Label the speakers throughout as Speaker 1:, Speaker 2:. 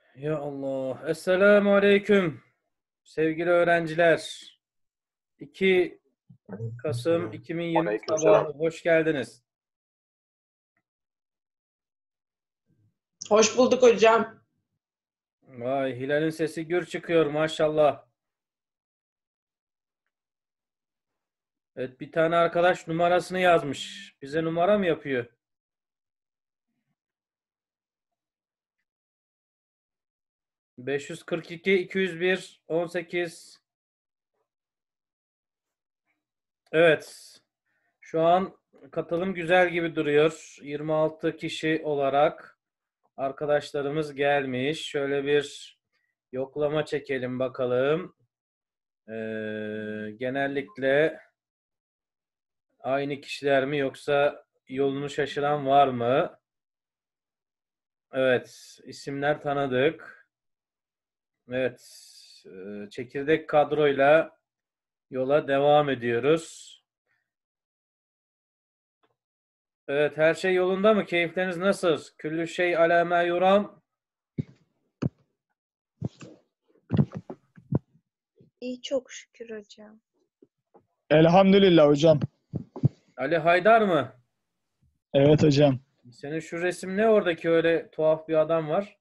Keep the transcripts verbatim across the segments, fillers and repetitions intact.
Speaker 1: Ya Allah. Esselamu Aleyküm. Sevgili öğrenciler. iki Kasım
Speaker 2: Aleykümselam.
Speaker 1: iki bin yirmi sabahı.
Speaker 2: Aleykümselam.
Speaker 1: Hoş geldiniz.
Speaker 3: Hoş bulduk hocam.
Speaker 1: Vay, Hilal'in sesi gür çıkıyor maşallah. Evet, bir tane arkadaş numarasını yazmış. Bize numara mı yapıyor? beş yüz kırk iki iki yüz bir on sekiz. Evet. Şu an katılım güzel gibi duruyor. yirmi altı kişi olarak arkadaşlarımız gelmiş. Şöyle bir yoklama çekelim bakalım. Ee, genellikle aynı kişiler mi yoksa yolunu şaşıran var mı? Evet, isimler tanıdık. Evet, e, çekirdek kadroyla yola devam ediyoruz. Evet, her şey yolunda mı? Keyifleriniz nasıl? Küllü şey alâ mâ yuram.
Speaker 4: İyi çok şükür hocam.
Speaker 5: Elhamdülillah hocam.
Speaker 1: Ali Haydar mı?
Speaker 5: Evet hocam.
Speaker 1: Senin şu resim ne, oradaki öyle tuhaf bir adam var?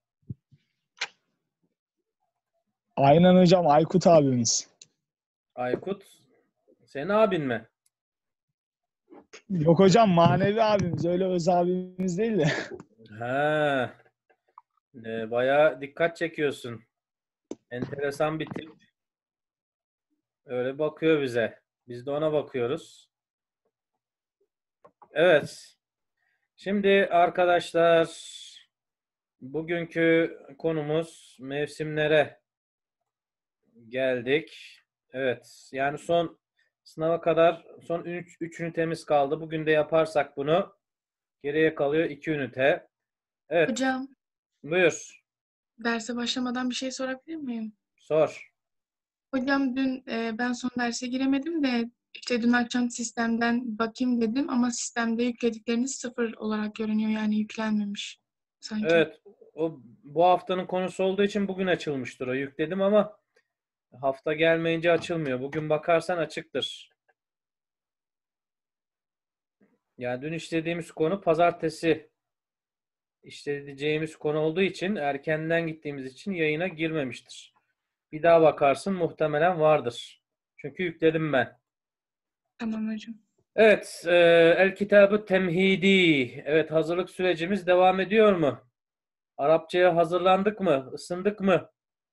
Speaker 5: Aynen hocam, Aykut abimiz.
Speaker 1: Aykut. Senin abin mi?
Speaker 5: Yok hocam, manevi abimiz, öyle öz abimiz değil de.
Speaker 1: Ha, e, bayağı dikkat çekiyorsun. Enteresan bir tip. Öyle bakıyor bize. Biz de ona bakıyoruz. Evet. Şimdi arkadaşlar, bugünkü konumuz mevsimlere geldik. Evet. Yani son sınava kadar son üç ünitemiz kaldı. Bugün de yaparsak bunu geriye kalıyor iki ünite. Evet.
Speaker 6: Hocam,
Speaker 1: Buyur.
Speaker 6: derse başlamadan bir şey sorabilir miyim?
Speaker 1: Sor.
Speaker 6: Hocam dün e, ben son derse giremedim de işte dün akşam sistemden bakayım dedim ama sistemde yükledikleriniz sıfır olarak görünüyor, yani yüklenmemiş sanki.
Speaker 1: Evet. O bu haftanın konusu olduğu için bugün açılmıştır. O yükledim ama hafta gelmeyince açılmıyor. Bugün bakarsan açıktır. Yani dün işlediğimiz konu pazartesi işleyeceğimiz konu olduğu için, erkenden gittiğimiz için yayına girmemiştir. Bir daha bakarsın, muhtemelen vardır. Çünkü yükledim ben.
Speaker 6: Tamam hocam.
Speaker 1: Evet, e, El Kitabı Temhidi. Evet, hazırlık sürecimiz devam ediyor mu? Arapçaya hazırlandık mı? Isındık mı?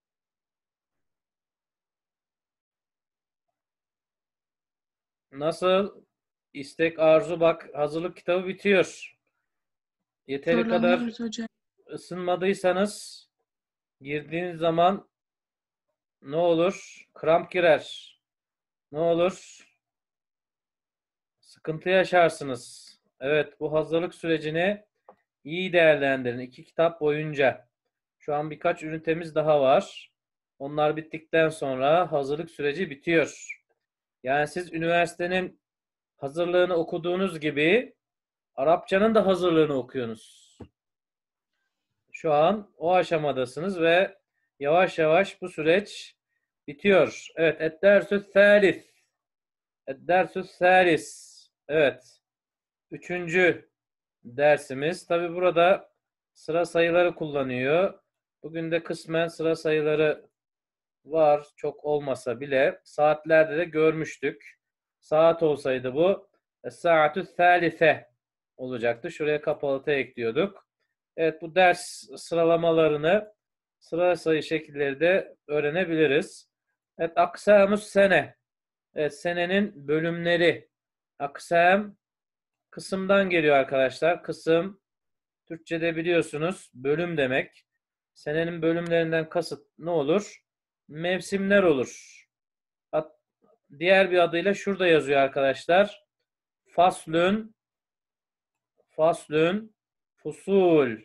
Speaker 1: Nasıl? İstek, arzu, bak hazırlık kitabı bitiyor. Yeteri kadar
Speaker 6: Zorlanıyoruz hocam.
Speaker 1: ısınmadıysanız girdiğiniz zaman ne olur? Kramp girer. Ne olur? Sıkıntı yaşarsınız. Evet, bu hazırlık sürecini iyi değerlendirin. İki kitap boyunca. Şu an birkaç ünitemiz daha var. Onlar bittikten sonra hazırlık süreci bitiyor. Yani siz üniversitenin hazırlığını okuduğunuz gibi Arapçanın da hazırlığını okuyorsunuz. Şu an o aşamadasınız ve yavaş yavaş bu süreç bitiyor. Evet, ed-dersü thalith. Ed-dersü thalis. Evet. Üçüncü dersimiz. Tabi burada sıra sayıları kullanıyor. Bugün de kısmen sıra sayıları var. Çok olmasa bile. Saatlerde de görmüştük. Saat olsaydı bu es-saatü thalithe olacaktı. Şuraya kapalı T ekliyorduk. Evet, bu ders sıralamalarını, sıra sayı şekilleri de öğrenebiliriz. Evet, aksamus sene. Evet, senenin bölümleri. Aksam kısımdan geliyor arkadaşlar. Kısım Türkçe'de biliyorsunuz bölüm demek. Senenin bölümlerinden kasıt ne olur? Mevsimler olur. Diğer bir adıyla şurada yazıyor arkadaşlar. Faslün, faslün, fusul.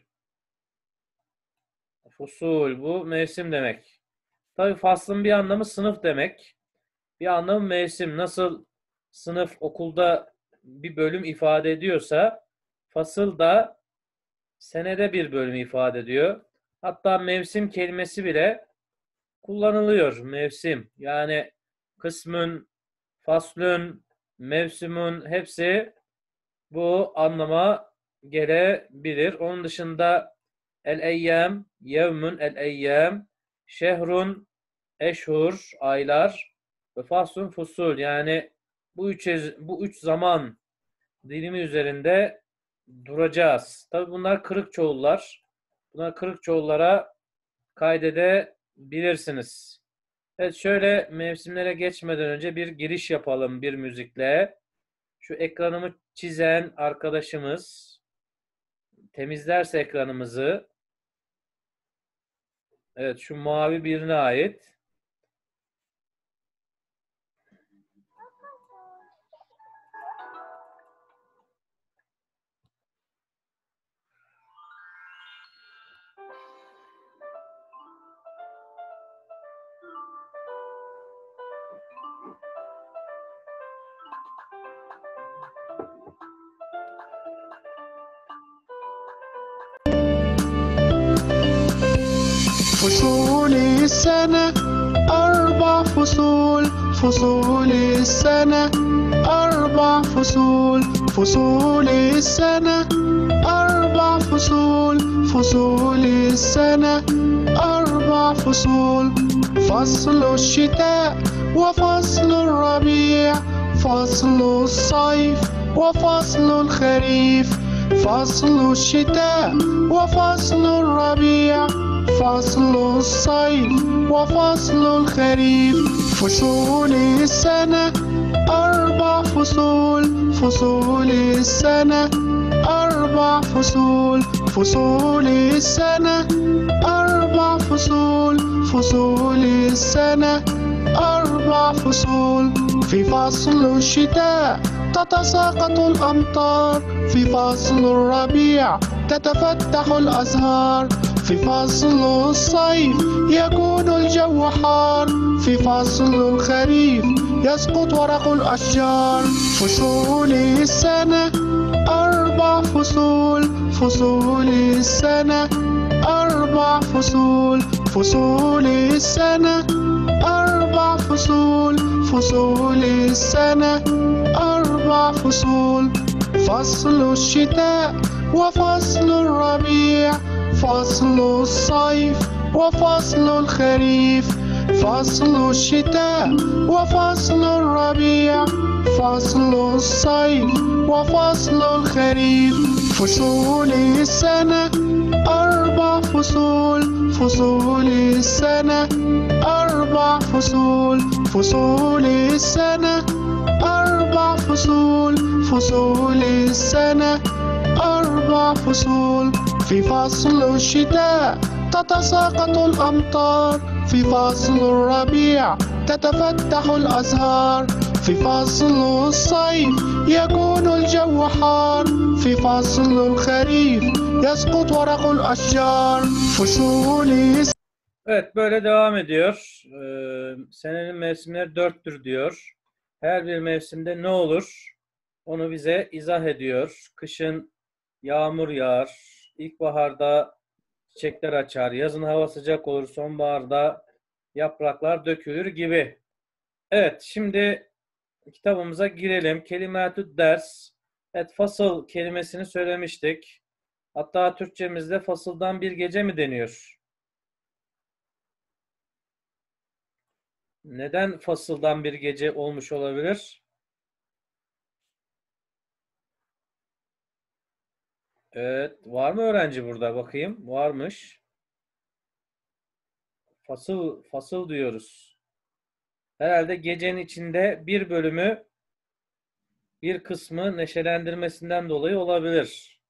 Speaker 1: Fusul, bu mevsim demek. Tabii faslın bir anlamı sınıf demek. Bir anlamı mevsim. Nasıl sınıf okulda bir bölüm ifade ediyorsa, fasıl da senede bir bölüm ifade ediyor. Hatta mevsim kelimesi bile kullanılıyor. Mevsim. Yani kısmın, faslün, mevsimun hepsi bu anlama gelebilir. Onun dışında el-eyyam, yevmun el-eyyam, şehrun, eşhur, aylar ve faslun fusul. Yani bu üç, bu üç zaman dilimi üzerinde duracağız. Tabi bunlar kırık çoğullar. Bunlar kırık çoğullara kaydedebilirsiniz. Evet, şöyle mevsimlere geçmeden önce bir giriş yapalım bir müzikle. Şu ekranımı çizen arkadaşımız temizlerse ekranımızı, evet, şu mavi birine ait.
Speaker 2: فصول السنة أربع فصول فصول السنة أربع فصول فصول السنة أربع فصول فصول السنة أربع فصول فصل الشتاء وفصل الربيع فصل الصيف وفصل الخريف فصل الشتاء وفصل الربيع فصل الصيف وفصل الخريف فصول السنة أربع فصول فصول السنة أربع فصول فصول السنة أربع فصول فصول السنة أربع فصول في فصل الشتاء تتساقط الأمطار في فصل الربيع تتفتح الأزهار في فصل الصيف يكون الجو حار في فصل الخريف يسقط ورق الأشجار فصول السنة أربع فصول فصول السنة أربع فصول فصول السنة أربع فصول فصول السنة أربع فصول فصل الشتاء وفصل الربيع فصل الصيف وفصل الخريف فصل الشتاء وفصل الربيع فصل الصيف وفصل الخريف فصول السنة أربع فصول فصول السنة أربع فصول فصول السنة أربع فصول فصول السنة أربع فصول في فصل الشتاء تتساقط الأمطار في فصل الربيع تتفتح الأزهار في فصل الصيف يكون الجو حار في فصل الخريف يسقط ورق الأشجار فصول
Speaker 1: Evet, böyle devam ediyor. Ee, senenin mevsimleri dörttür diyor. Her bir mevsimde ne olur? Onu bize izah ediyor. Kışın yağmur yağar. İlkbaharda çiçekler açar. Yazın hava sıcak olur. Sonbaharda yapraklar dökülür gibi. Evet, şimdi kitabımıza girelim. Kelimatü ders. Evet, fasıl kelimesini söylemiştik. Hatta Türkçemizde fasıldan bir gece mi deniyor? Neden fasıldan bir gece olmuş olabilir? Evet, var mı öğrenci burada? Bakayım. Varmış. Fasıl, fasıl diyoruz. Herhalde gecenin içinde bir bölümü, bir kısmı neşelendirmesinden dolayı olabilir.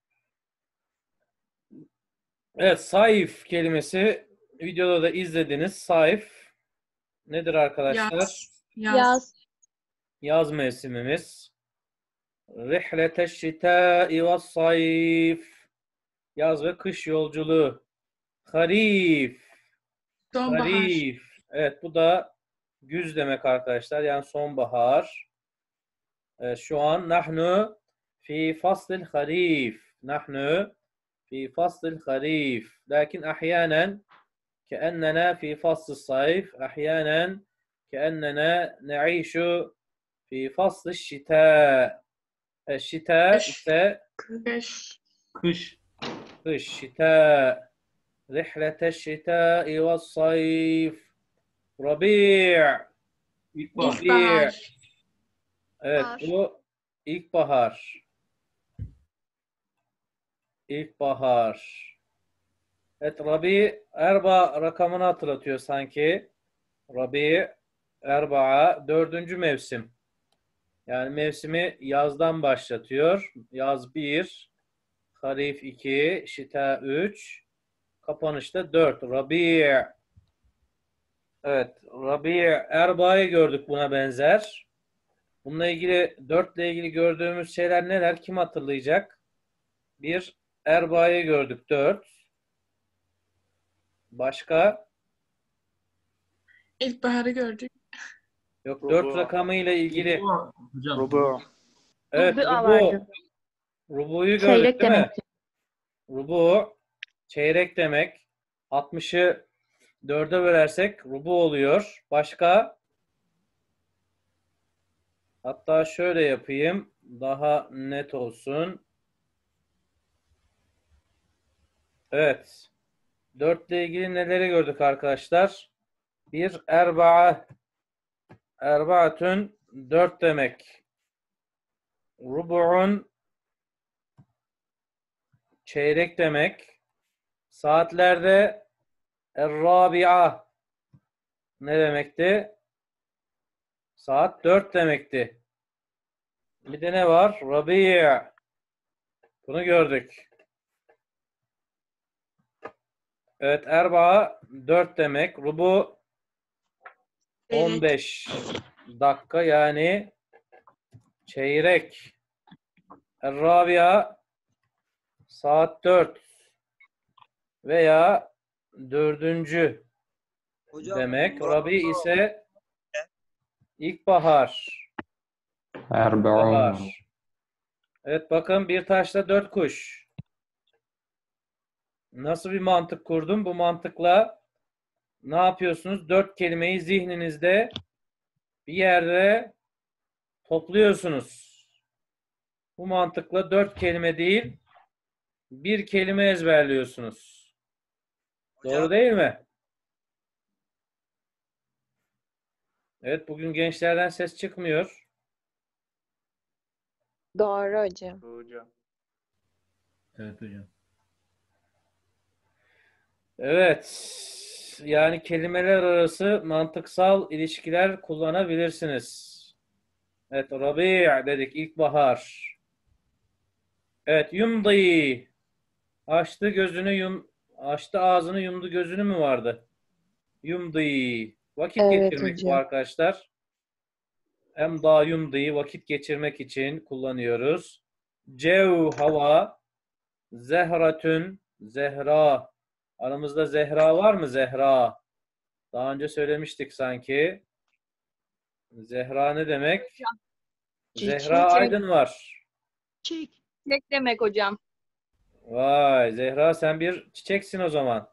Speaker 1: Evet, sayf kelimesi videoda da izlediniz. Sayf nedir arkadaşlar?
Speaker 6: Yaz. Yaz.
Speaker 4: Yaz.
Speaker 1: Yaz mevsimimiz. Rihleteşşitâi ve sayf. Yaz ve kış yolculuğu. Harif.
Speaker 6: Sonbahar.
Speaker 1: Harif. Evet, bu da güz demek arkadaşlar. Yani sonbahar. Evet, şu an nahnu fi faslil harif. Nahnu في فصل الخريف لكن أحيانا كأننا في فصل الصيف أحيانا كأننا نعيش في فصل الشتاء الشتاء
Speaker 6: Kış.
Speaker 1: ise
Speaker 6: Kış.
Speaker 3: Kış.
Speaker 1: kış şita رحلة الشتاء والصيف ربيع
Speaker 3: İlkbahar.
Speaker 1: ربيع
Speaker 6: İlkbahar.
Speaker 1: evet
Speaker 4: Bahar.
Speaker 1: bu ilkbahar ilkbahar evet Rabi Erba rakamını hatırlatıyor sanki Rabi Erba'a dördüncü mevsim yani mevsimi yazdan başlatıyor yaz bir Harif iki Şita üç kapanışta dört Rabi evet Rabi Erba'yı gördük buna benzer. Bununla ilgili dörtle ilgili gördüğümüz şeyler neler? Kim hatırlayacak? Bir Erba'yı gördük dört. Başka?
Speaker 6: İlkbaharı gördük.
Speaker 1: Yok
Speaker 7: Rubu.
Speaker 1: dört rakamı ile ilgili.
Speaker 3: Rubu. Hocam.
Speaker 7: Rubu.
Speaker 1: Evet
Speaker 8: Rubu
Speaker 1: Rubu.
Speaker 8: vardı.
Speaker 1: Rubu'yu gördük
Speaker 8: Çeyrek
Speaker 1: değil mi?
Speaker 8: demek.
Speaker 1: Rubu çeyrek demek. altmışı dörde bölersek rubu oluyor. Başka? Hatta şöyle yapayım. Daha net olsun. Evet. dört ile ilgili neleri gördük arkadaşlar? Bir erba'a. Erbaatün dört demek. Rubu'un çeyrek demek. Saatlerde er-rabi'a ne demekti? Saat dört demekti. Bir de ne var? Rabi'. Bunu gördük. Evet, erba'a dört demek. Rubu on beş dakika yani çeyrek. Er-rabi'a saat dört veya dördüncü demek. Rabi ise ilkbahar.
Speaker 9: أربعون
Speaker 1: Bahar. Evet bakın bir taşla dört kuş. Nasıl bir mantık kurdum? Bu mantıkla ne yapıyorsunuz? Dört kelimeyi zihninizde bir yerde topluyorsunuz. Bu mantıkla dört kelime değil, bir kelime ezberliyorsunuz. Doğru değil mi? Evet bugün gençlerden ses çıkmıyor.
Speaker 4: Doğru hocam.
Speaker 7: Hocam.
Speaker 3: Evet hocam.
Speaker 1: Evet. Yani kelimeler arası mantıksal ilişkiler kullanabilirsiniz. Evet, Rabi' dedik ilkbahar. Evet, yumdi. Açtı gözünü yum açtı ağzını yumdu gözünü mü vardı? Yumdi. Vakit
Speaker 4: Evet
Speaker 1: geçirmek bu
Speaker 4: hocam.
Speaker 1: arkadaşlar. Hem daha yumdi vakit geçirmek için kullanıyoruz. Cev hava. Zehratün zehra. Aramızda Zehra var mı? Zehra. Daha önce söylemiştik sanki. Zehra ne demek? Zehra Aydın var.
Speaker 8: Çiçek demek hocam.
Speaker 1: Vay Zehra sen bir çiçeksin o zaman.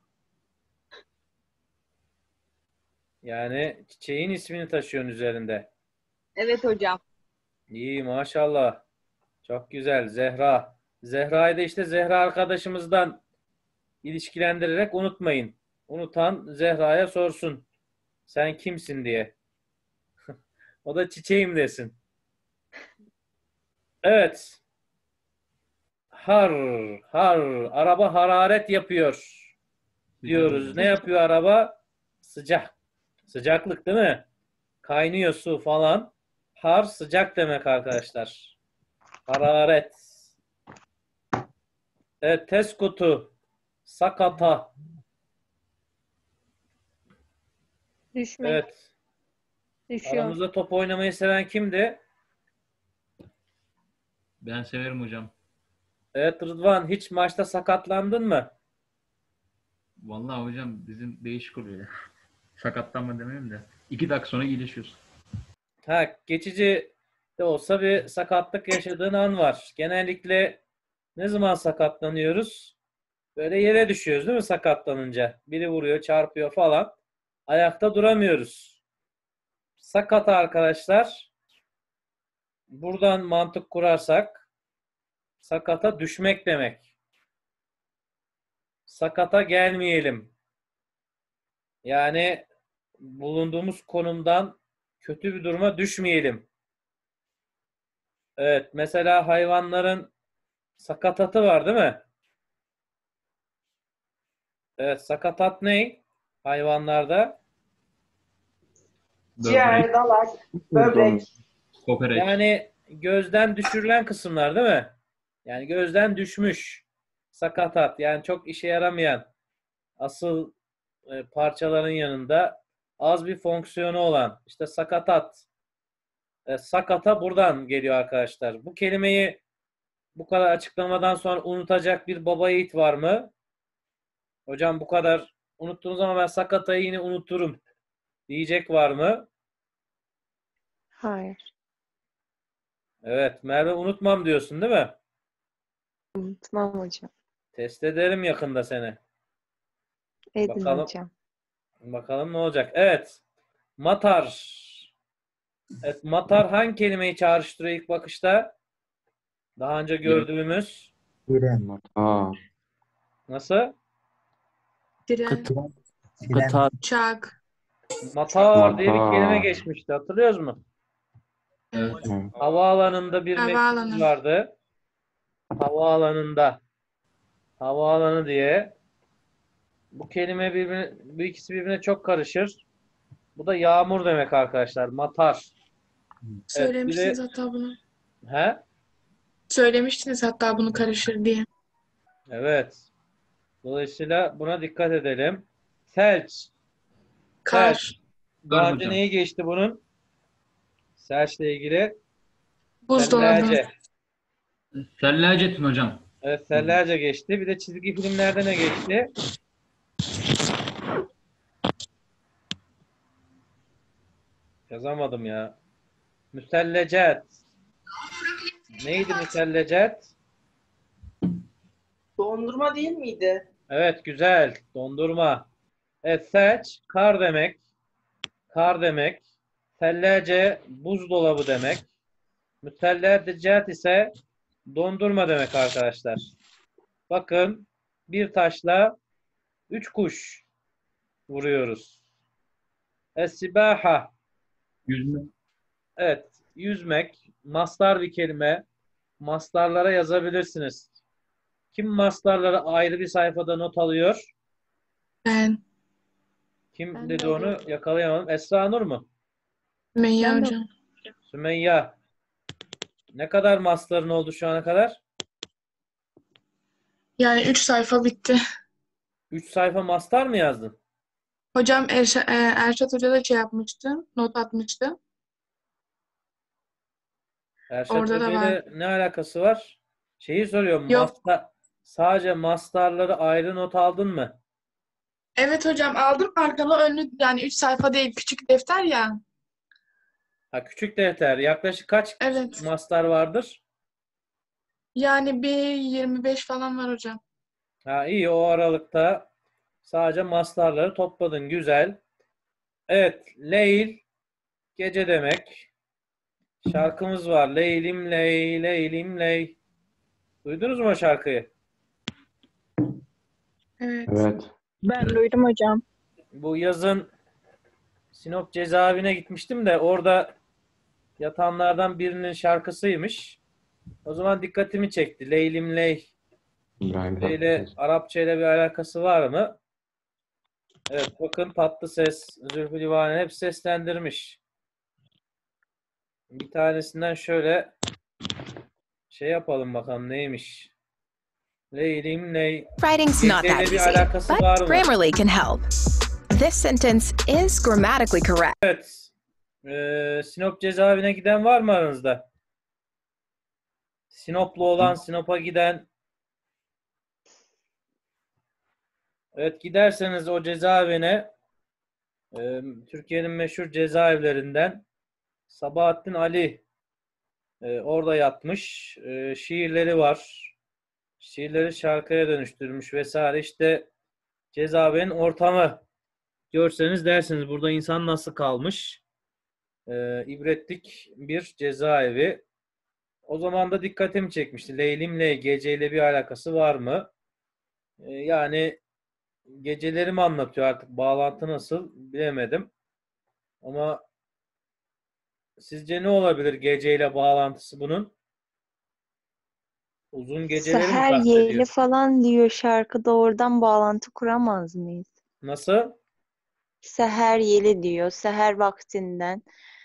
Speaker 1: Yani çiçeğin ismini taşıyorsun üzerinde.
Speaker 8: Evet hocam.
Speaker 1: İyi maşallah. Çok güzel Zehra. Zehra'yı da işte Zehra arkadaşımızdan ilişkilendirerek unutmayın. Unutan Zehra'ya sorsun. Sen kimsin diye. O da çiçeğim desin. Evet. Har, har. Araba hararet yapıyor diyoruz. Ne yapıyor araba? Sıcak. Sıcaklık değil mi? Kaynıyor su falan. Har sıcak demek arkadaşlar. Hararet. Evet, teskutu. Sakata.
Speaker 4: Düşmek.
Speaker 1: Evet.
Speaker 4: Düşüyor.
Speaker 1: Aramızda top oynamayı seven kimdi?
Speaker 3: Ben severim hocam.
Speaker 1: Evet Rıdvan, hiç maçta sakatlandın mı?
Speaker 3: Vallahi hocam bizim değişik oluyor ya. Sakatlanma demeyeyim de. İki dakika sonra iyileşiyorsun.
Speaker 1: Ha, geçici de olsa bir sakatlık yaşadığın an var. Genellikle ne zaman sakatlanıyoruz? Böyle yere düşüyoruz değil mi sakatlanınca? Biri vuruyor, çarpıyor falan. Ayakta duramıyoruz. Sakata arkadaşlar, buradan mantık kurarsak sakata düşmek demek. Sakata gelmeyelim. Yani bulunduğumuz konumdan kötü bir duruma düşmeyelim. Evet, mesela hayvanların sakatatı var değil mi? Evet, sakatat ne? Hayvanlarda.
Speaker 3: Böbrek,
Speaker 7: dalak, böbrek.
Speaker 3: kokoreç.
Speaker 1: Yani gözden düşürülen kısımlar değil mi? Yani gözden düşmüş. Sakatat. Yani çok işe yaramayan asıl e, parçaların yanında az bir fonksiyonu olan işte sakatat. E, sakata buradan geliyor arkadaşlar. Bu kelimeyi bu kadar açıklamadan sonra unutacak bir baba yiğit var mı? Hocam bu kadar unuttuğunuz zaman ben sakatayı yine unuturum diyecek var mı?
Speaker 4: Hayır.
Speaker 1: Evet. Merve unutmam diyorsun değil mi?
Speaker 4: Unutmam hocam.
Speaker 1: Test ederim yakında seni.
Speaker 4: Edin
Speaker 1: Bakalım.
Speaker 4: hocam.
Speaker 1: Bakalım ne olacak. Evet. Matar. Evet, matar hangi kelimeyi çağrıştırıyor ilk bakışta? Daha önce gördüğümüz.
Speaker 9: Matar.
Speaker 1: Nasıl?
Speaker 6: Tren,
Speaker 7: Katar.
Speaker 6: uçak.
Speaker 1: Matar diye bir kelime
Speaker 9: Matar.
Speaker 1: geçmişti. Hatırlıyoruz mu?
Speaker 6: Evet.
Speaker 9: Evet.
Speaker 1: Havaalanında bir
Speaker 6: Havaalanı.
Speaker 1: metin vardı. Havaalanında. Havaalanı diye. Bu kelime birbirine, bu ikisi birbirine çok karışır. Bu da yağmur demek arkadaşlar. Matar.
Speaker 6: Söylemiştiniz
Speaker 1: bir de-
Speaker 6: hatta bunu.
Speaker 1: He?
Speaker 6: Söylemiştiniz hatta bunu karışır diye.
Speaker 1: Evet. Dolayısıyla buna dikkat edelim. Selç.
Speaker 6: Kar,
Speaker 1: Daha
Speaker 3: Kar
Speaker 1: önce
Speaker 3: hocam.
Speaker 1: neyi geçti bunun? Selçle ilgili.
Speaker 6: buzdolabı,
Speaker 1: Sellace.
Speaker 3: Sellacetin hocam.
Speaker 1: Evet, sellace geçti. Bir de çizgi filmlerde ne geçti? Yazamadım ya. Müsellecet. Neydi müsellecet?
Speaker 7: Dondurma değil miydi?
Speaker 1: Evet, güzel. Dondurma. Evet, selç, kar demek. Kar demek. Sellace, buzdolabı demek. Müsellecet ise dondurma demek arkadaşlar. Bakın, bir taşla üç kuş vuruyoruz. Es-sibaha.
Speaker 3: Yüzme.
Speaker 1: Evet, yüzmek. Mastar bir kelime. Mastarlara yazabilirsiniz. Kim mastarları ayrı bir sayfada not alıyor?
Speaker 6: ben,
Speaker 1: Kim
Speaker 4: Ben
Speaker 1: dedi
Speaker 4: de
Speaker 1: onu?
Speaker 4: alıyorum.
Speaker 1: Yakalayamadım. Esra Nur mu?
Speaker 6: Meyya
Speaker 4: Ben de-
Speaker 6: hocam.
Speaker 1: Sümeyye. Ne kadar mastarın oldu şu ana kadar?
Speaker 6: Yani üç sayfa bitti.
Speaker 1: Üç sayfa mastar mı yazdın?
Speaker 6: Hocam Erşa, e, Erşat Hoca da şey yapmıştı, not atmıştı.
Speaker 1: Erşat
Speaker 6: Orada da
Speaker 1: Hoca ile ne alakası var? Şeyi soruyorum.
Speaker 6: Yok.
Speaker 1: Mastar, sadece mastarları ayrı not aldın mı?
Speaker 6: Evet hocam aldım arkalı önlü yani üç sayfa değil küçük defter ya.
Speaker 1: Ha, küçük defter. Yaklaşık kaç
Speaker 6: Evet.
Speaker 1: mastar vardır?
Speaker 6: Yani bir yirmi beş falan var hocam.
Speaker 1: Ha, iyi, o aralıkta sadece mastarları topladın. Güzel. Evet. Leyl gece demek. Şarkımız var. Leylim ley, leylim ley. Duydunuz mu o şarkıyı?
Speaker 6: Evet.
Speaker 9: Evet.
Speaker 8: Ben duydum hocam.
Speaker 1: Bu yazın Sinop cezaevine gitmiştim de orada yatanlardan birinin şarkısıymış. O zaman dikkatimi çekti. Leylim ley.
Speaker 9: İbrahim
Speaker 1: Böyle
Speaker 9: Tatlıses.
Speaker 1: Arapça ile bir alakası var mı? Evet, bakın Tatlıses, Zülfü Livaneli hep seslendirmiş. Bir tanesinden şöyle şey yapalım bakalım neymiş. Leylim ley.
Speaker 10: Writing's not that
Speaker 1: Geceyle bir
Speaker 10: easy,
Speaker 1: alakası
Speaker 10: but
Speaker 1: var mı?
Speaker 10: Grammarly can help. This sentence is grammatically correct.
Speaker 1: Evet. Ee, Sinop cezaevine giden var mı aranızda? Sinoplu olan, Sinop'a giden. Evet, giderseniz o cezaevine e, Türkiye'nin meşhur cezaevlerinden Sabahattin Ali e, orada yatmış. E, şiirleri var. şiirleri şarkıya dönüştürmüş vesaire. İşte cezaevinin ortamı. Görseniz dersiniz burada insan nasıl kalmış. Ee, ibretlik bir cezaevi. O zaman da dikkatimi çekmişti. Leylimle geceyle bir alakası var mı? Ee, yani geceleri mi anlatıyor artık? Bağlantı nasıl bilemedim. Ama sizce ne olabilir geceyle bağlantısı bunun? Uzun geceleri mi
Speaker 4: Seher
Speaker 1: kastediyor?
Speaker 4: yeli falan diyor şarkıda, oradan bağlantı kuramaz mıyız?
Speaker 1: Nasıl?
Speaker 4: Seher yeli diyor. Seher vaktinden.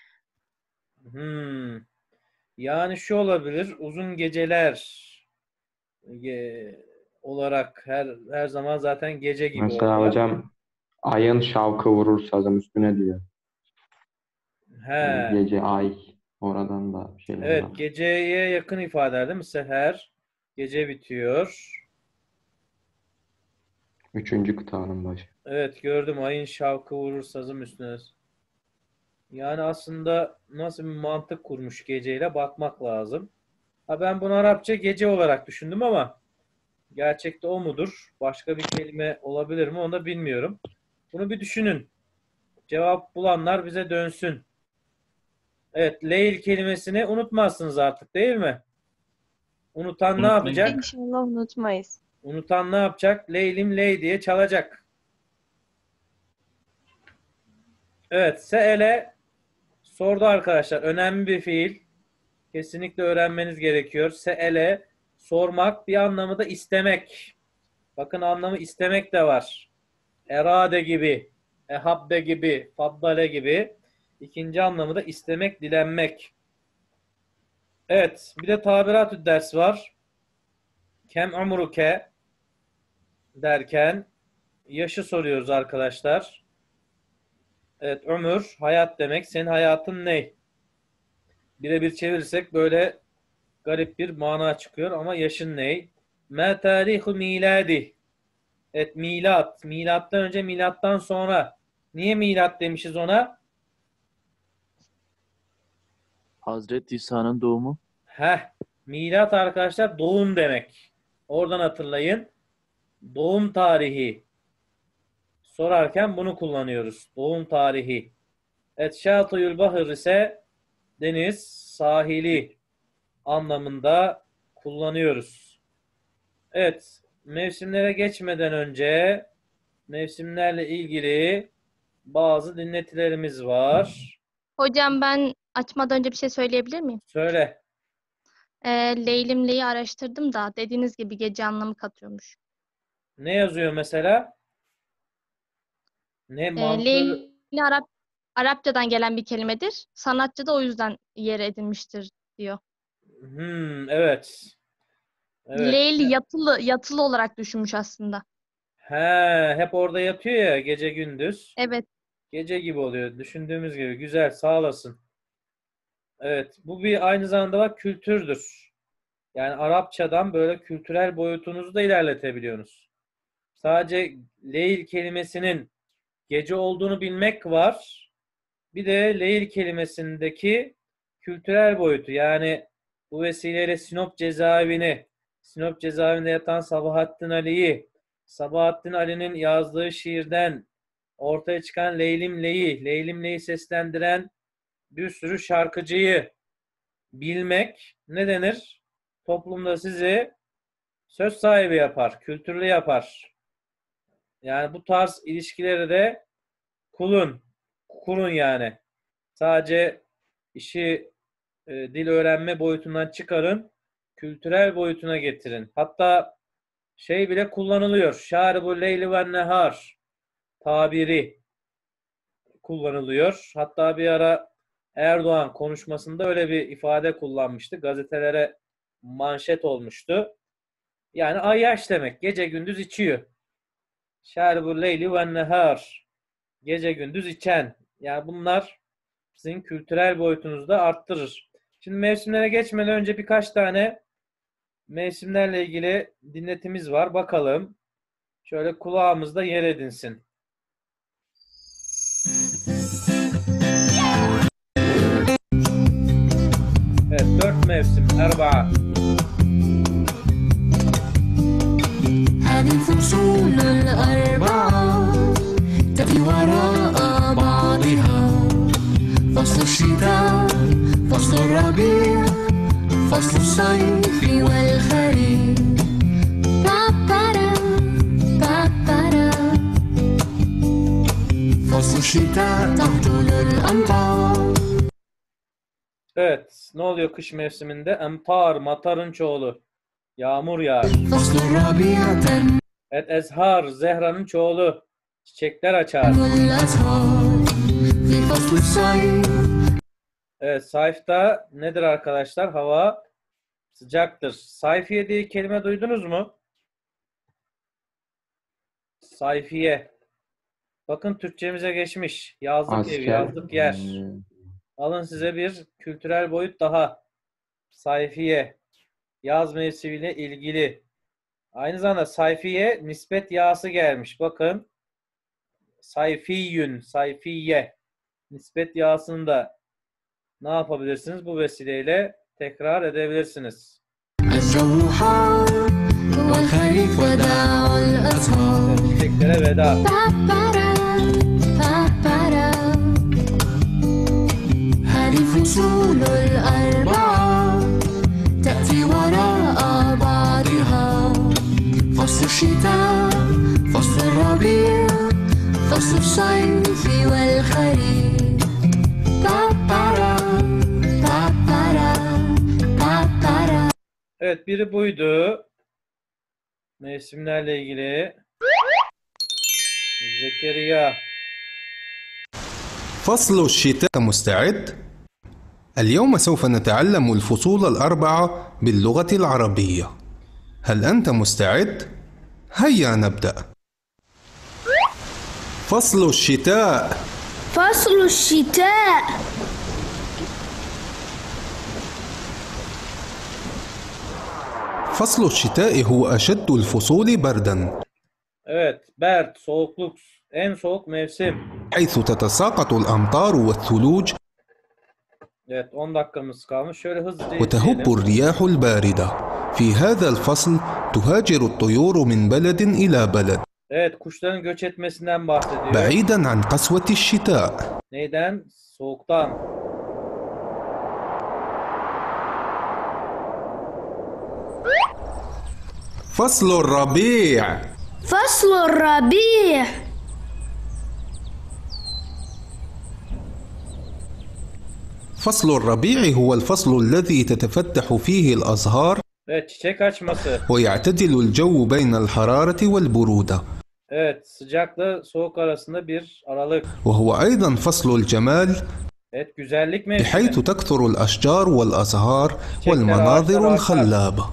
Speaker 1: Hmm. Yani şu olabilir. Uzun geceler e, olarak her her zaman zaten gece gibi
Speaker 9: Mesela
Speaker 1: oluyor.
Speaker 9: hocam ayın şavkı vurur sazın üstüne diyor. Yani
Speaker 1: He.
Speaker 9: gece, ay, oradan da şeyler
Speaker 1: Evet,
Speaker 9: var.
Speaker 1: geceye yakın ifadeler değil mi? Seher. Gece bitiyor.
Speaker 9: Üçüncü kıtanın başı.
Speaker 1: Evet, gördüm. Ayın şavkı vurur sazım üstüne. Yani aslında nasıl bir mantık kurmuş geceyle bakmak lazım. Ha, ben bunu Arapça gece olarak düşündüm ama gerçekte o mudur? Başka bir kelime olabilir mi? Onu da bilmiyorum. Bunu bir düşünün. Cevap bulanlar bize dönsün. Evet, leyl kelimesini unutmazsınız artık değil mi? Unutan ne
Speaker 3: Unutmayın.
Speaker 1: yapacak?
Speaker 4: İnşallah unutmayız.
Speaker 1: Unutan ne yapacak? Leylim ley diye çalacak. Evet, se'ele sordu arkadaşlar. Önemli bir fiil. Kesinlikle öğrenmeniz gerekiyor. Se'ele sormak, bir anlamı da istemek. Bakın anlamı istemek de var. Erade gibi, ehabbe gibi, faddale gibi. İkinci anlamı da istemek, dilenmek. Evet, bir de tabiratü ders var. Kem umruke derken yaşı soruyoruz arkadaşlar. Evet, ömür, hayat demek. Senin hayatın ne? Birebir çevirirsek böyle garip bir mana çıkıyor ama yaşın ne? Ma tarihu miladi. Evet, milat. Milattan önce, milattan sonra. Niye milat demişiz ona?
Speaker 11: Hazreti İsa'nın doğumu.
Speaker 1: Heh, milat arkadaşlar doğum demek. Oradan hatırlayın. Doğum tarihi. Sorarken bunu kullanıyoruz. Doğum tarihi. Et şatıyül bahır ise deniz, sahili anlamında kullanıyoruz. Evet, mevsimlere geçmeden önce mevsimlerle ilgili bazı dinletilerimiz var.
Speaker 12: Hocam ben açmadan önce bir şey söyleyebilir miyim?
Speaker 1: Söyle.
Speaker 12: Ee, Leylimle'yi araştırdım da dediğiniz gibi gece anlamı katıyormuş.
Speaker 1: Ne yazıyor mesela? Ne
Speaker 12: Ee,
Speaker 1: mantığı?
Speaker 12: Leyli Arap, Arapçadan gelen bir kelimedir. Sanatçı da o yüzden yer edinmiştir diyor.
Speaker 1: Hmm, evet. Evet.
Speaker 12: Leyli yatılı, yatılı olarak düşünmüş aslında.
Speaker 1: He, hep orada yatıyor ya gece gündüz.
Speaker 12: Evet.
Speaker 1: Gece gibi oluyor. Düşündüğümüz gibi. Güzel, sağ olasın. Evet, bu bir aynı zamanda bak kültürdür. Yani Arapçadan böyle kültürel boyutunuzu da ilerletebiliyorsunuz. Sadece leyl kelimesinin gece olduğunu bilmek var. Bir de leyl kelimesindeki kültürel boyutu. Yani bu vesileyle Sinop cezaevini, Sinop cezaevinde yatan Sabahattin Ali'yi, Sabahattin Ali'nin yazdığı şiirden ortaya çıkan Leylim Ley'i, Leylim Ley'i seslendiren bir sürü şarkıcıyı bilmek ne denir? Toplumda sizi söz sahibi yapar, kültürlü yapar. Yani bu tarz ilişkileri de kulun, kurun yani. Sadece işi e, dil öğrenme boyutundan çıkarın, kültürel boyutuna getirin. Hatta şey bile kullanılıyor. Şâribul leyli ve nehar tabiri kullanılıyor. Hatta bir ara Erdoğan konuşmasında öyle bir ifade kullanmıştı. Gazetelere manşet olmuştu. Yani ayyaş demek. Gece gündüz içiyor. Şâribul leyli ve nehar. Gece gündüz içen. Yani bunlar sizin kültürel boyutunuzu da arttırır. Şimdi mevsimlere geçmeden önce birkaç tane mevsimlerle ilgili dinletimiz var. Bakalım. Şöyle kulağımızda yer edinsin. Evet, dört mevsim. Erba.
Speaker 2: وراء بعضها فصل الشتاء فصل الربيع فصل الصيف والخريف بابارا بابارا فصل الشتاء تهطل الأمطار.
Speaker 1: Evet. Ne oluyor kış mevsiminde? Emtar, matarın çoğulu. Yağmur yağar.
Speaker 2: فصل الربيع تنمو
Speaker 1: Evet. Ezhar, zehranın çoğulu. Çiçekler açar.
Speaker 2: الأزهار في فصل الصيف.
Speaker 1: Evet. Sayfta nedir arkadaşlar? Hava sıcaktır. Sayfiye diye kelime duydunuz mu? Sayfiye. Bakın Türkçemize geçmiş. Yazlık ev,
Speaker 9: Asker.
Speaker 1: yazlık yer.
Speaker 9: Hmm.
Speaker 1: Alın size bir kültürel boyut daha. Sayfiye. Yaz mevsimiyle ilgili. Aynı zamanda sayfiye nispet yası gelmiş. Bakın. Sayfiyün, sayfiye. Nispet yasını da ne yapabilirsiniz? Bu vesileyle tekrar edebilirsiniz.
Speaker 2: الجو حار والخريف وداع الأزهار.
Speaker 1: Çiçeklere veda.
Speaker 2: بابارا بابارا هذه الفصول الأربعة تأتي وراء بعضها فصل الشتاء فصل الربيع فصل الصيف والخريف بابارا بابارا بابارا.
Speaker 1: Evet, biri buydu. Mevsimlerle ilgili. Zekeriya.
Speaker 13: فصل الشتاء مستعد؟ اليوم سوف نتعلم الفصول الأربعة باللغة العربية. هل أنت مستعد؟ هيا نبدأ. فصل الشتاء.
Speaker 14: فصل الشتاء.
Speaker 13: فصل الشتاء هو أشد الفصول برداً.
Speaker 1: Evet, berd, soğukluk, en soğuk mevsim.
Speaker 13: حيث تتساقط الأمطار والثلوج
Speaker 1: Evet, on dakikamız kalmış. Şöyle hızlıca
Speaker 13: وتهب
Speaker 1: izleyelim.
Speaker 13: الرياح الباردة. في هذا الفصل تهاجر الطيور من بلد إلى بلد
Speaker 1: Evet, kuşların göç etmesinden bahsediyor.
Speaker 13: بعيداً عن قسوة الشتاء.
Speaker 1: Neyden? Soğuktan.
Speaker 13: فصل الربيع.
Speaker 14: فصل الربيع.
Speaker 13: فصل الربيع هو الفصل الذي تتفتح فيه الأزهار
Speaker 1: Evet, çiçek açması.
Speaker 13: ويعتدل الجو بين الحرارة والبرودة،
Speaker 1: Evet, sıcakla soğuk arasında bir aralık.
Speaker 13: وهو أيضا فصل الجمال
Speaker 1: Evet, güzellik mevsimi.
Speaker 13: بحيث تكثر الأشجار والأزهار والمناظر الخلابة.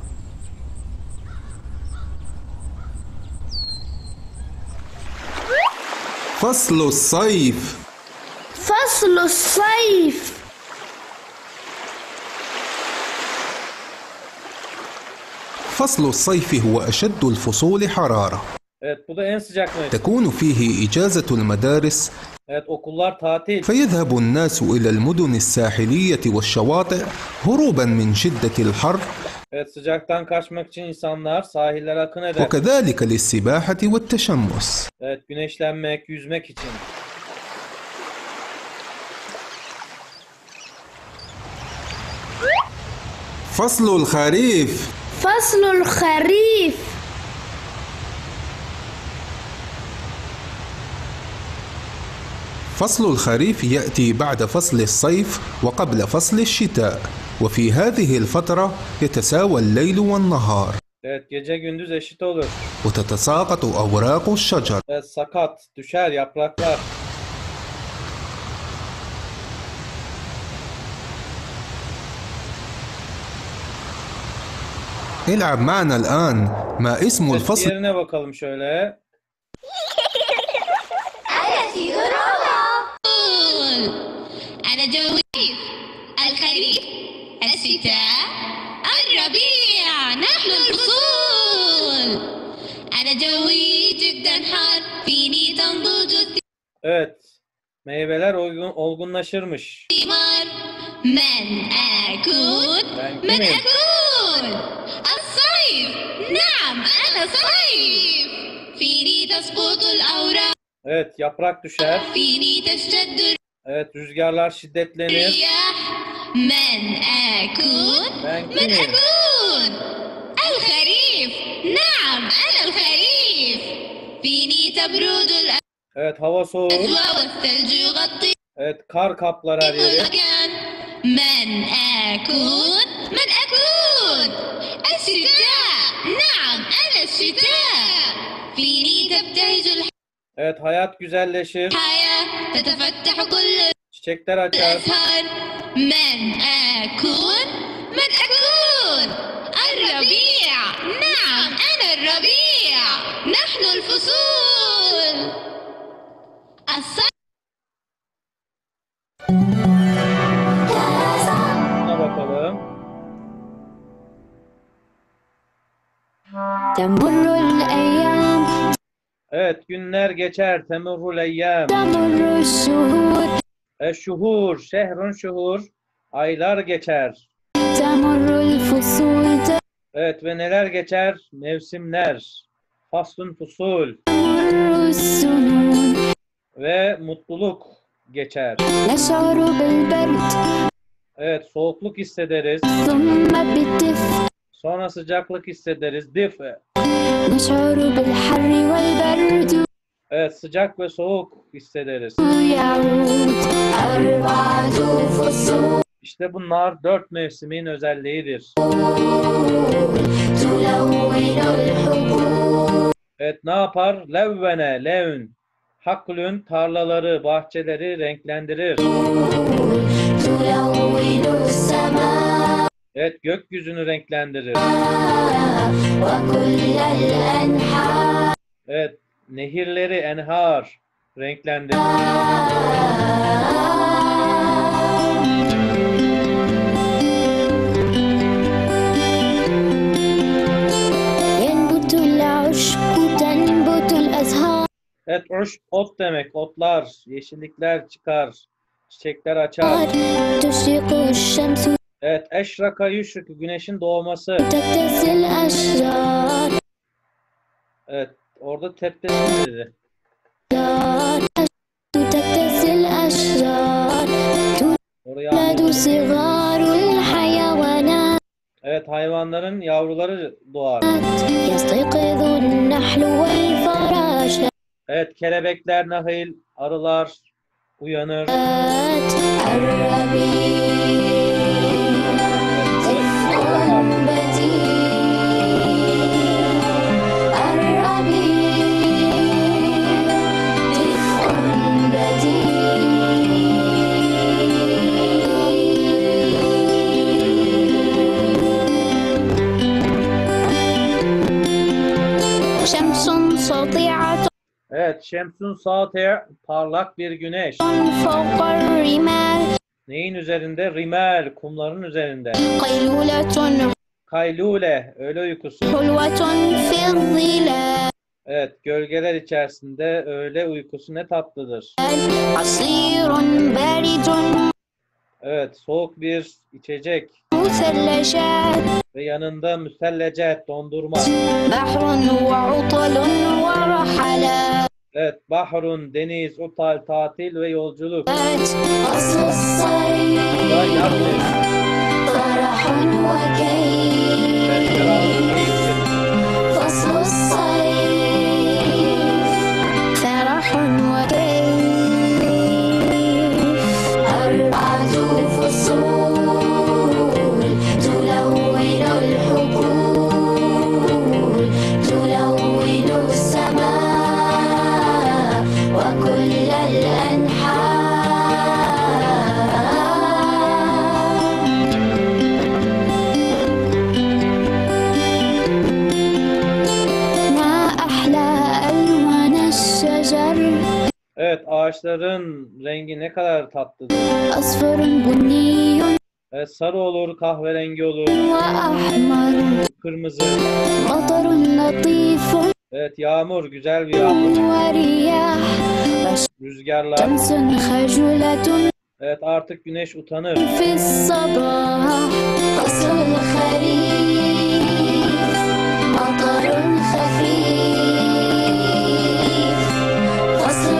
Speaker 13: فصل الصيف.
Speaker 14: فصل الصيف.
Speaker 13: فصل الصيف هو أشد الفصول حرارة.
Speaker 1: Evet, bu da en sıcak mevsim.
Speaker 13: تكون فيه إجازة المدارس
Speaker 1: Evet, okullar tatil.
Speaker 13: فيذهب الناس إلى المدن الساحلية والشواطئ هروبا من شدة الحر
Speaker 1: Evet, sıcaktan kaçmak için insanlar sahillere akın eder.
Speaker 13: وكذلك للسباحة والتشمس.
Speaker 1: Evet, güneşlenmek, yüzmek için.
Speaker 13: فصل الخريف.
Speaker 14: فصل الخريف.
Speaker 13: فصل الخريف يأتي بعد فصل الصيف وقبل فصل الشتاء، وفي هذه الفترة يتساوى الليل والنهار.
Speaker 1: Evet, gece gündüz eşit olur.
Speaker 13: وتتساقط أوراق الشجر.
Speaker 1: Evet, sakat, düşer yapraklar.
Speaker 13: العب معنا الآن. ما اسم
Speaker 1: Evet,
Speaker 13: الفصل؟
Speaker 1: diğerine bakalım şöyle.
Speaker 14: أنا في غرابة.
Speaker 15: أنا جوي الخريف الشتاء الربيع نحن الفصول. أنا جوي جدا حار فيني تنضج
Speaker 1: Evet, meyveler olgun, olgunlaşırmış.
Speaker 15: الثمار. من أكون؟
Speaker 1: Ben
Speaker 15: من
Speaker 1: kimim?
Speaker 15: أكون؟ الصيف. نعم أنا صيف. فيني تسقط الأوراق.
Speaker 1: Evet, yaprak düşer.
Speaker 15: فيني تشتد
Speaker 1: Evet, rüzgarlar şiddetlenir.
Speaker 15: الرياح. من أكون؟
Speaker 1: Ben
Speaker 15: من
Speaker 1: kimim?
Speaker 15: أكون؟ الخريف. نعم أنا الخريف. فيني تبرد
Speaker 1: Evet, hava soğur.
Speaker 15: الأجواء والثلج يغطي
Speaker 1: Evet, kar kaplar her yeri.
Speaker 15: المكان. من أكون؟ من أكون؟ الشتاء. نعم أنا الشتاء. فيني تبتهج الحياة.
Speaker 1: Evet, hayat güzelleşir.
Speaker 15: تتفتح كل
Speaker 1: Çiçekler açar.
Speaker 15: الأزهار. من أكون؟ من أكون؟ الربيع. نعم أنا الربيع. نحن الفصول. الصيف.
Speaker 1: Buna bakalım.
Speaker 2: تمر الأيام
Speaker 1: Evet, günler geçer. Temurrul eyyam.
Speaker 2: تمر الشهور
Speaker 1: Eşşuhur, şehrun şuhur. Aylar geçer.
Speaker 2: تمر الفصول
Speaker 1: Evet, ve neler geçer? Mevsimler. Faslun fusul.
Speaker 2: تمر السنون
Speaker 1: Ve mutluluk geçer.
Speaker 2: نشعر بالبرد
Speaker 1: Evet, soğukluk hissederiz.
Speaker 2: ثم بالدفء
Speaker 1: Sonra sıcaklık hissederiz. Dif.
Speaker 2: نشعر بالحر والبرد
Speaker 1: Evet, sıcak ve soğuk hissederiz.
Speaker 2: يعود أربعة فصول
Speaker 1: İşte bunlar dört mevsimin özelliğidir.
Speaker 2: تلون الحبوب
Speaker 1: Evet, ne yapar? Levvene, levn. Haklün tarlaları, bahçeleri renklendirir.
Speaker 2: تلون السماء
Speaker 1: Evet, gökyüzünü renklendirir.
Speaker 2: وكل الأنحاء
Speaker 1: Evet, nehirleri, enhar renklendirir.
Speaker 2: ينبت العشب تنبت الأزهار
Speaker 1: Evet, uş, ot demek. Otlar, yeşillikler çıkar. Çiçekler açar.
Speaker 2: تشرق الشمس
Speaker 1: Evet, eşraka yüşrikü, güneşin doğması.
Speaker 2: تكتسي الأشجار
Speaker 1: Evet, orada teptesin dedi.
Speaker 2: تكتسي الأشجار
Speaker 1: Oraya
Speaker 2: تولد
Speaker 1: anladım.
Speaker 2: صغار الحيوانات
Speaker 1: Evet, hayvanların yavruları doğar.
Speaker 2: يستيقظ النحل والفراشات
Speaker 1: Evet, kelebekler, nahil, arılar uyanır.
Speaker 2: شمس ساطعة
Speaker 1: Evet, şemsun saati, parlak bir güneş.
Speaker 2: فوق الرمال
Speaker 1: Neyin üzerinde? Rimel, kumların üzerinde.
Speaker 2: قيلولة
Speaker 1: Kaylule, öğle uykusu.
Speaker 2: حلوة في الظلال
Speaker 1: Evet, gölgeler içerisinde öğle uykusu ne tatlıdır.
Speaker 2: عصير بارد
Speaker 1: Evet, soğuk bir içecek
Speaker 2: مثلجات
Speaker 1: ve yanında müsellecet, dondurma.
Speaker 2: بحر وعطل ورحلات
Speaker 1: Evet, bahrun, deniz, utal, tatil ve yolculuk.
Speaker 2: فصل الصيف
Speaker 1: Ve yaz mevsimi.
Speaker 2: فرح وكيف
Speaker 1: Evet, ferahlık, keyiftir.
Speaker 2: فصل الصيف فرح وكيف أربعة فصول تلون الحبوب تلون السماء وكل الأنحاء ما أحلى ألوان الشجر
Speaker 1: Evet, ağaçların rengi ne kadar tatlıdır.
Speaker 2: أصفر بني
Speaker 1: Evet, sarı olur, kahverengi olur,
Speaker 2: وأحمر
Speaker 1: kırmızı.
Speaker 2: مطر لطيف
Speaker 1: Evet, yağmur, güzel bir yağmur.
Speaker 2: ورياح
Speaker 1: Rüzgarlar.
Speaker 2: شمس خجولة
Speaker 1: Evet, artık güneş utanır.
Speaker 2: في الصباح فصل الخريف مطر خفيف فصل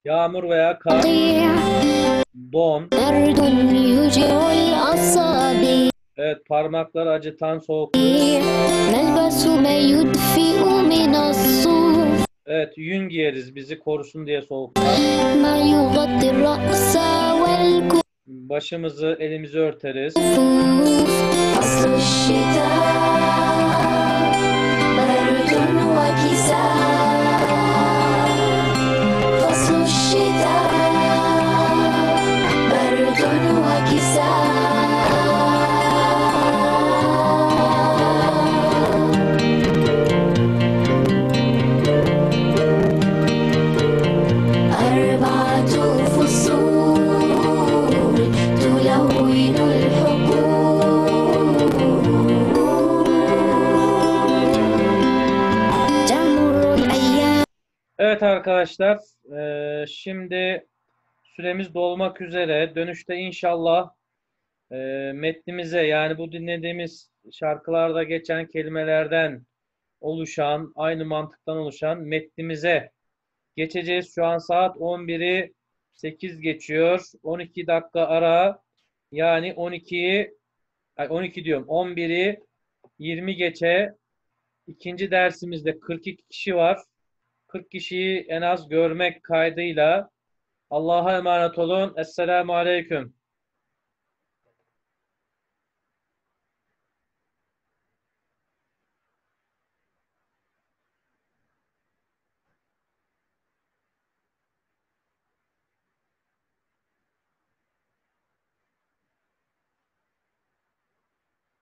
Speaker 1: Yağmur veya kar. Don.
Speaker 2: برد يوجع الأصابع
Speaker 1: Evet, parmakları acıtan soğuk.
Speaker 2: نلبس ما يدفئ من الصوف
Speaker 1: Evet, yün giyeriz bizi korusun diye soğuk.
Speaker 2: ما يغطي الرأس والكفوف
Speaker 1: Başımızı, elimizi örteriz.
Speaker 2: فصل الشتاء برد وكساء فصل الشتاء برد وكساء أربعة فصول تلون الحقول تمر الأيام
Speaker 1: Evet arkadaşlar, eee, şimdi süremiz dolmak üzere. Dönüşte inşallah eee, metnimize, yani bu dinlediğimiz şarkılarda geçen kelimelerden oluşan, aynı mantıktan oluşan metnimize geçeceğiz. Şu an saat on biri sekiz geçiyor. on iki dakika ara, yani on ikiyi ay on iki diyorum. on biri yirmi geçe ikinci dersimizde kırk iki kişi var. kırk kişiyi en az görmek kaydıyla Allah'a emanet olun. Esselamu Aleyküm.